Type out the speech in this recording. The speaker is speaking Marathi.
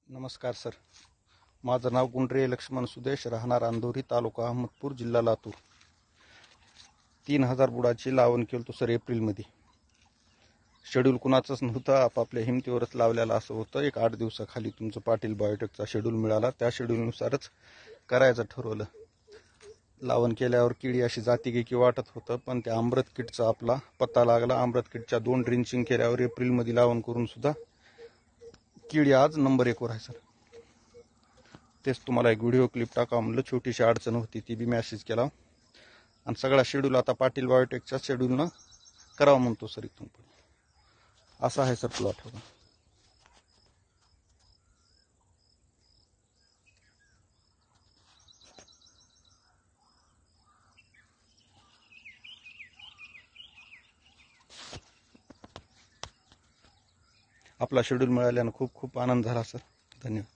नमस्कार सर, माझं नाव गुंडरे लक्ष्मण सुदेश, राहणार अंधोरी, तालुका अहमदपूर, जिल्हा लातूर. 3000 बुडाची लावण केलं सर एप्रिलमध्ये. शेड्यूल कुणाचंच नव्हतं, आपापल्या हिमतीवरच लावलेलं असं होतं. एक 8 दिवसाखाली तुमचं पाटील बायोटेकचा शेड्यूल मिळाला, त्या शेड्यूलनुसारच करायचं ठरवलं. लावण केल्यावर किडी अशी जातीगेकी वाटत होतं, पण त्या अमृत किटचा आपला पत्ता लागला. अमृत किटच्या 2 ड्रिंचिंग केल्यावर एप्रिलमध्ये लावण करून सुद्धा किडी आज नंबर 1 वर आहे सर. तेच तुम्हाला एक व्हिडिओ क्लिप टाका म्हणलं. छोटीशी अडचण होती ती बी मेसेज केला, आणि सगळा शेड्यूल आता पाटील बायोटेकच्या शेड्यूलनं करावं म्हणतो सर. इथून पुढे असा आहे सर प्लॉट. आपला शेड्यूल मिळाल्यानं खूप खूप आनंद झाला सर. धन्यवाद.